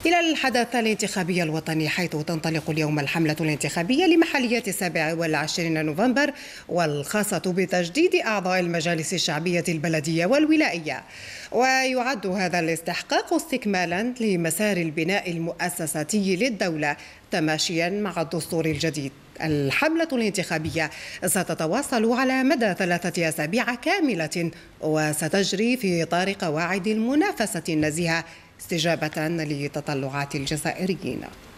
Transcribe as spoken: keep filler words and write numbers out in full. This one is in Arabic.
إلى الحدث الانتخابي الوطني، حيث تنطلق اليوم الحملة الانتخابية لمحليات السابع والعشرين نوفمبر، والخاصة بتجديد أعضاء المجالس الشعبية البلدية والولائية. ويعد هذا الاستحقاق استكمالا لمسار البناء المؤسساتي للدولة تماشيا مع الدستور الجديد. الحملة الانتخابية ستتواصل على مدى ثلاثة أسابيع كاملة، وستجري في إطار قواعد المنافسة النزيهة استجابة لتطلعات الجزائريين.